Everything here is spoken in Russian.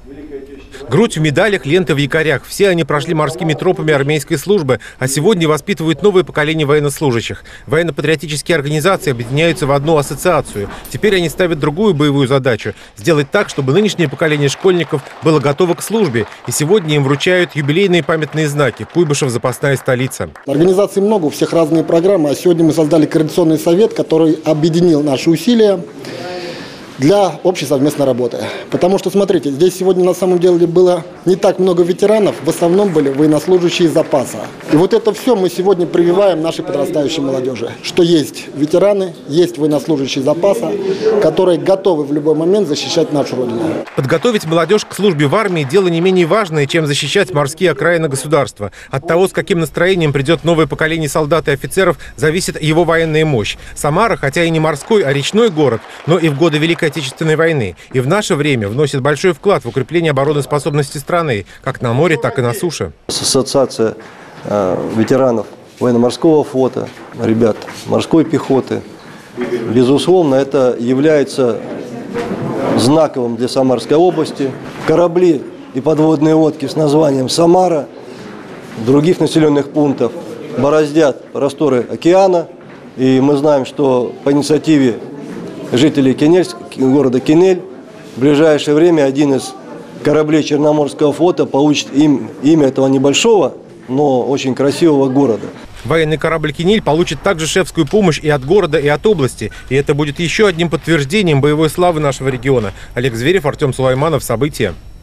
Грудь в медалях, ленты в якорях. Все они прошли морскими тропами армейской службы, а сегодня воспитывают новое поколение военнослужащих. Военно-патриотические организации объединяются в одну ассоциацию. Теперь они ставят другую боевую задачу – сделать так, чтобы нынешнее поколение школьников было готово к службе. И сегодня им вручают юбилейные памятные знаки. Куйбышев – запасная столица. Организаций много, у всех разные программы. А сегодня мы создали координационный совет, который объединил наши усилия для общей совместной работы. Потому что, смотрите, здесь сегодня на самом деле было не так много ветеранов, в основном были военнослужащие запаса. И вот это все мы сегодня прививаем нашей подрастающей молодежи. Что есть ветераны, есть военнослужащие запаса, которые готовы в любой момент защищать нашу Родину. Подготовить молодежь к службе в армии – дело не менее важное, чем защищать морские окраины государства. От того, с каким настроением придет новое поколение солдат и офицеров, зависит его военная мощь. Самара, хотя и не морской, а речной город, но и в годы Великой Отечественной войны. И в наше время вносит большой вклад в укрепление обороноспособности страны, как на море, так и на суше. Ассоциация ветеранов военно-морского флота, ребят морской пехоты, безусловно, это является знаковым для Самарской области. Корабли и подводные лодки с названием «Самара» других населенных пунктов бороздят просторы океана. И мы знаем, что по инициативе жителей города Кинель в ближайшее время один из кораблей Черноморского флота получит имя этого небольшого, но очень красивого города. Военный корабль «Кинель» получит также шефскую помощь и от города, и от области. И это будет еще одним подтверждением боевой славы нашего региона. Олег Зверев, Артем Сулайманов. События.